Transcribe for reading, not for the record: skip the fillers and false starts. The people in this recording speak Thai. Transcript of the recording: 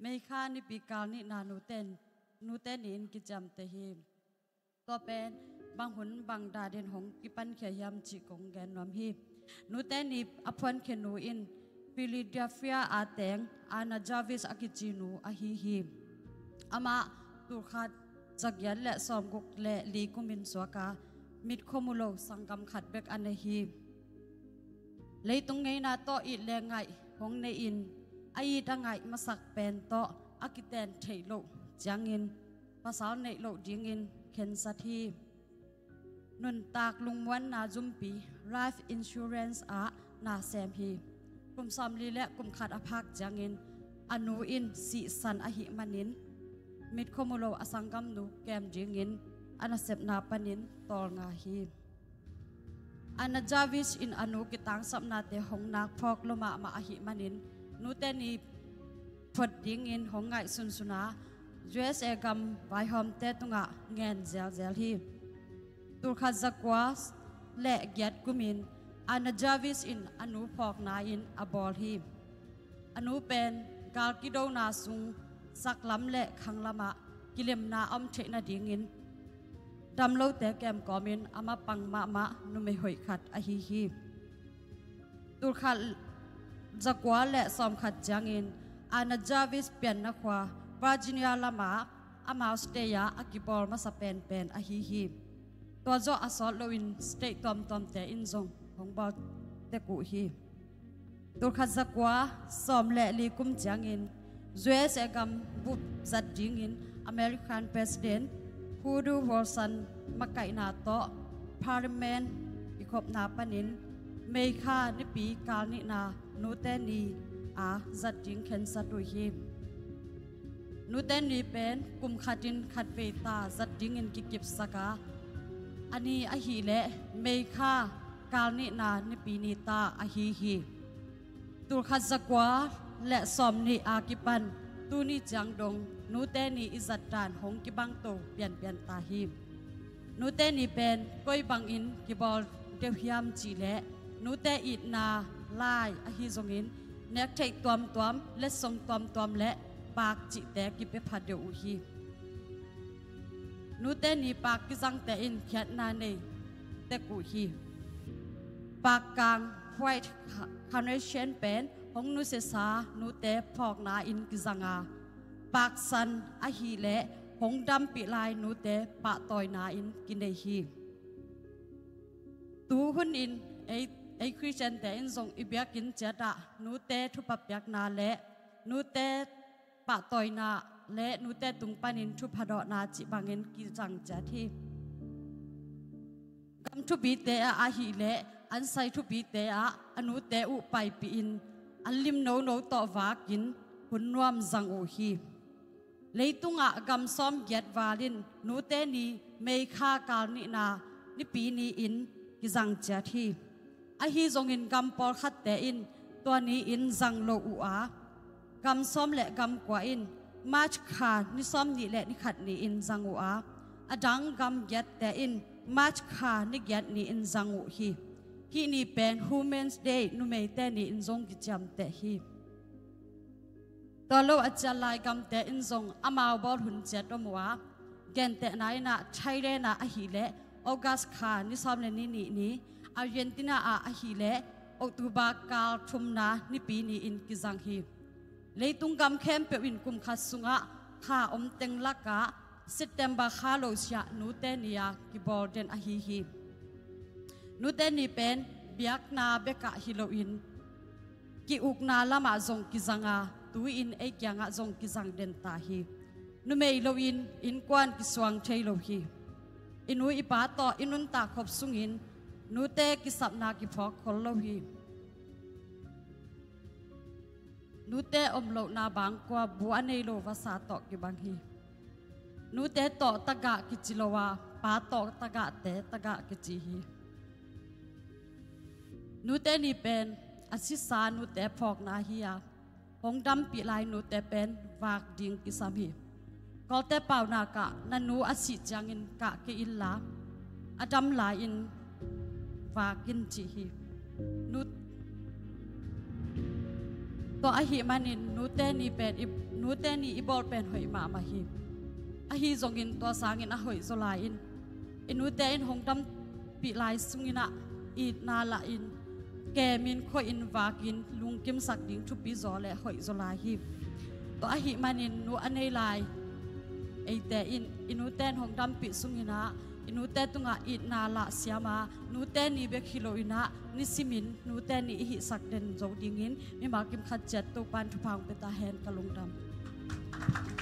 ไม่ข้านี่ปีกาลนี่นานูเต้นอินกิจำเตหิมก็เป็นบางหุนบางดาเดนหงกิปันเขียมจิกงแกนนอมฮีนูเต้นนี่อภันเขนูอินฟิลิเดลเฟียอาเตงอานาจาวิสอากิจินูอาฮีฮีอามาตุขัดจักยันและสอมกุกและลีกุมินสวกามิดขมุโลสังกำขัดเบกอันฮีเลยตรงไงนาโตอีแรงไงหงในอินไอ้ดังไงมาสักเป็นโตอากิเตนเทโลจังอินภาษาในโลจิงอินเข็นสัทีนุนตากลุงวันนาจุมปี Life Insurance นาแซมฮีกุมซอมลีและกุมขัดอภักจังอินอนุอินสีสันอหิมันินมิดขมุโลอสังกัมนูแกมจิงอินอนาเซบนาปนินตอลงาฮีอานาจาวิชอินอนุกิตังสัมนาเตหงนักพอกลมามาอหิมันินนูเตนีพดดิงอินหงไงสุนสุนา USA กัมไวหอมเตตุงะเงินเซลฮีตุรคาจักวาสและเกียรติกุมินอานาจาวิชอินอนุพอกนาอินอบอลฮีอนุเป็นกาลกิโดนาซุงสักลำและขังลำะกิเลมนาอมเทนาดิงอินดำโลเตแกมกอมินอามาปังมะนุเมหอยขัดอหิฮีตุรคาจักวาและสอมขัดจังอินอานาจาวิสเปียนนักวาวาจิเนียลามาอามาสเตียอากิบอลมาสเปนเป็นอหิฮีตัวโจอาสอลโลวินสเตตอมเตอินซงของบอลเตกุฮีตุรคาจักวาสอมและลีกุมจังอินUS กัมบุตจัดจิงอินอเมริกันประธานฮูดูวอลสันมาไกนาโตพาร์ลิเมนต์อิคบนาปนินเมฆานิปีกาลนินานูเตนีจัดจิงเข็นสัตุฮีนูเตนีเป็นกุมขัดินขัดเวตาจัดจิงอินกิกิบสกาอันนี้อหิเลเมฆากาลนินานิปีนิตาอหิฮีตุรคาจักวาและสอมนีอากิปันตูนีจังดงนูเตนีอิจัดดานหงกิบังโตเปลี่ยนตาหิมนูเตนีเป็นก้อยบังอินกิบอลเดียวฮิมจีและนูเตอินาลายอหิจงอินเนกเทกตวมและทรงตวมและปากจิแตกิเปพัดเดอุฮีนูเตนีปากกิจังแต่อินเขียนนาเนเตกุฮีปากกลางไวท์คาร์เนชั่นเป็นหงนุเสสานูเตพอกนาอินกิจังอาปากสันอหิเลหงดำปีลายนูเตปะตอยนาอินกินเดฮีตูหุนอินไอคริสเตียนแต่อินทรงอิบยักกินเจดะนูเตทุบยักนาและนูเตปะตอยนาและนูเตตุงปานินทุพดอนาจิบังเงินกิจังเจทีกำทุบีเตอหิเลอันไซทุบีเตอนุเตอุไปปีอินอันลิมโนต่อวากินหุนนวมจังโอฮีเลยตุงกำซ้อมเกียดวาลินนูเตนีเมฆากาลนินานิปีนีอินกิจังเจทีอหิจงอินกำปอลขัดเตอินตัวนี้อินจังโลอุอากำซ้อมและกำกว่าอินมาชขานิซ้อมนี่และนิขัดนี่อินจังอุอาอดังกำเกียดเตอินมาชขานิเกียดนี่อินจังอุฮีที่นี่เป็น Women's Day นุเมเตนี่อินซงกิจามเตฮีตัวโลอาจารย์ลายกำเตอินซงอามาบอลหุ่นเจ็ดอมัวเกนเตนายนะไทยเรนะอหิเลออกัสคานิซอมเลนี่อาร์เจนตินาอหิเลอตุบากาลทุมนานิปีนี่อินกิจังฮีเลยตุงกำเข้มเปวินกุมขัดสุงะข้าอมเต็งลักกะSeptember ข้าโลเซียนูเตนียกิบอลเดนอหิฮีนูเตนีเป็นเบียกนาเบกะฮิโลอินกิอุกนาลามาจงกิจังอาตูอินเอกยังอาจงกิจังเดนตาฮีนูเมโลอินกวนกิสวงเทโลฮีอินูอิปาโตอินุนตาขบสุงอินนูเตกิสับนากิพอกคอลโลฮีนูเตอมโลนาบางกว่าบัวเนโลวาสาโตกิบังฮีนูเตโตตะกะกิจิโลวาปาโตตะกะเตตะกะกิจิฮีนูเตนี่เป็นอาศิสานูเตพอกนาฮียาหงดำปีลายนูเตเป็นวากดิงกิสามีก็เตเป่านากะนันนูอาศิจังอินกะกิอินลาอดัมลาอินวากินจิฮีนูตัวอหิมันินนูเตนี่เป็นนูเตนี่อีบอลเป็นหอยมาฮิอะฮีจงอินตัวสางอินอะหอยโซลาอินนูเตอินหงดำปีลายสุงินะอีนาลาอินแกมินคอยอินวากินลุงกิมสักดิ่งทุปีจอและหอยโซลาฮิตัวอะฮิมันอินนูอันในลายไอแต่อินูเตนหงดำปีสุงินะนูเตตุงะอีนาลาเสียมานูเตนี่เบคิโลอินะนิสิมินนูเตนี่ฮิสักเดนโจดิงินมีมากิมขัดเจ็ดตัวปันทุพังเปตาแฮนกะลงดำ